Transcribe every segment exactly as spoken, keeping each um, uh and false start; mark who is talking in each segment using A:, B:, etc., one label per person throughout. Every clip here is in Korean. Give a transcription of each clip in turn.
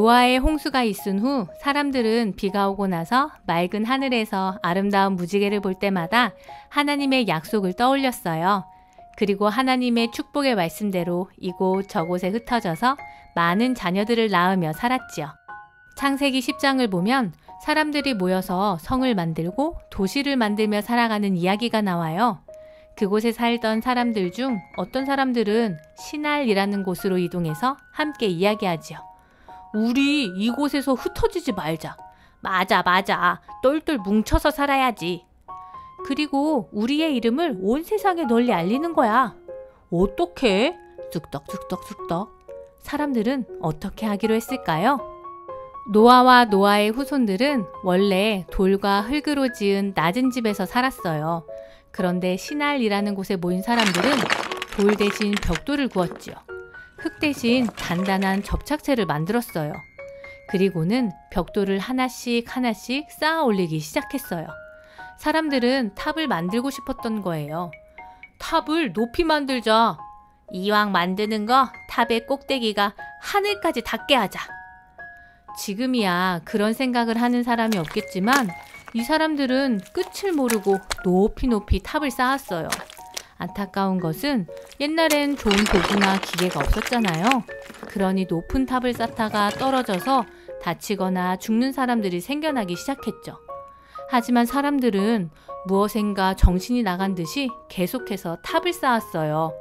A: 노아의 홍수가 있은 후 사람들은 비가 오고 나서 맑은 하늘에서 아름다운 무지개를 볼 때마다 하나님의 약속을 떠올렸어요. 그리고 하나님의 축복의 말씀대로 이곳 저곳에 흩어져서 많은 자녀들을 낳으며 살았지요. 창세기 십 장을 보면 사람들이 모여서 성을 만들고 도시를 만들며 살아가는 이야기가 나와요. 그곳에 살던 사람들 중 어떤 사람들은 시날이라는 곳으로 이동해서 함께 이야기하지요. 우리 이곳에서 흩어지지 말자. 맞아 맞아. 똘똘 뭉쳐서 살아야지. 그리고 우리의 이름을 온 세상에 널리 알리는 거야. 어떻게? 쑥떡쑥떡쑥떡. 사람들은 어떻게 하기로 했을까요? 노아와 노아의 후손들은 원래 돌과 흙으로 지은 낮은 집에서 살았어요. 그런데 시날이라는 곳에 모인 사람들은 돌 대신 벽돌을 구웠지요. 흙 대신 단단한 접착체를 만들었어요. 그리고는 벽돌을 하나씩 하나씩 쌓아 올리기 시작했어요. 사람들은 탑을 만들고 싶었던 거예요. 탑을 높이 만들자. 이왕 만드는 거 탑의 꼭대기가 하늘까지 닿게 하자. 지금이야 그런 생각을 하는 사람이 없겠지만 이 사람들은 끝을 모르고 높이 높이 탑을 쌓았어요. 안타까운 것은 옛날엔 좋은 도구나 기계가 없었잖아요. 그러니 높은 탑을 쌓다가 떨어져서 다치거나 죽는 사람들이 생겨나기 시작했죠. 하지만 사람들은 무엇인가 정신이 나간 듯이 계속해서 탑을 쌓았어요.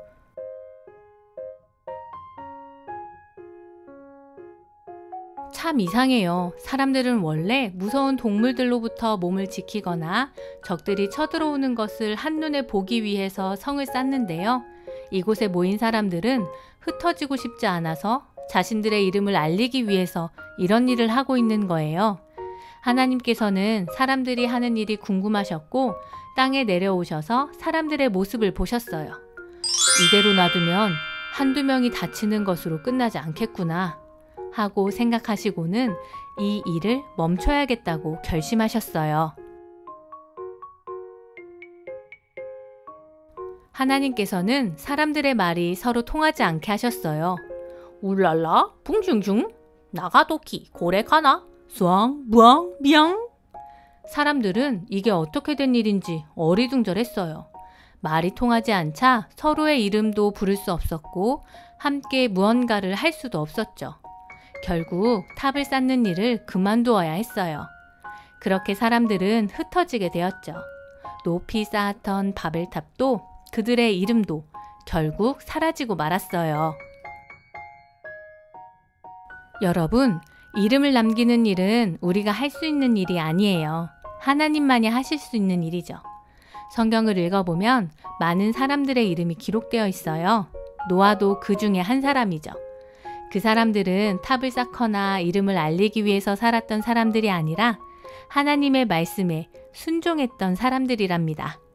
A: 참 이상해요. 사람들은 원래 무서운 동물들로부터 몸을 지키거나 적들이 쳐들어오는 것을 한눈에 보기 위해서 성을 쌓는데요. 이곳에 모인 사람들은 흩어지고 싶지 않아서 자신들의 이름을 알리기 위해서 이런 일을 하고 있는 거예요. 하나님께서는 사람들이 하는 일이 궁금하셨고 땅에 내려오셔서 사람들의 모습을 보셨어요. 이대로 놔두면 한두 명이 다치는 것으로 끝나지 않겠구나 하고 생각하시고는 이 일을 멈춰야겠다고 결심하셨어요. 하나님께서는 사람들의 말이 서로 통하지 않게 하셨어요. 울랄라 붕중중 나가도키 고래카나 수앙 부앙 미앙. 사람들은 이게 어떻게 된 일인지 어리둥절했어요. 말이 통하지 않자 서로의 이름도 부를 수 없었고 함께 무언가를 할 수도 없었죠. 결국 탑을 쌓는 일을 그만두어야 했어요. 그렇게 사람들은 흩어지게 되었죠. 높이 쌓았던 바벨탑도 그들의 이름도 결국 사라지고 말았어요. 여러분, 이름을 남기는 일은 우리가 할 수 있는 일이 아니에요. 하나님만이 하실 수 있는 일이죠. 성경을 읽어보면 많은 사람들의 이름이 기록되어 있어요. 노아도 그 중에 한 사람이죠. 그 사람들은 탑을 쌓거나 이름을 알리기 위해서 살았던 사람들이 아니라 하나님의 말씀에 순종했던 사람들이랍니다.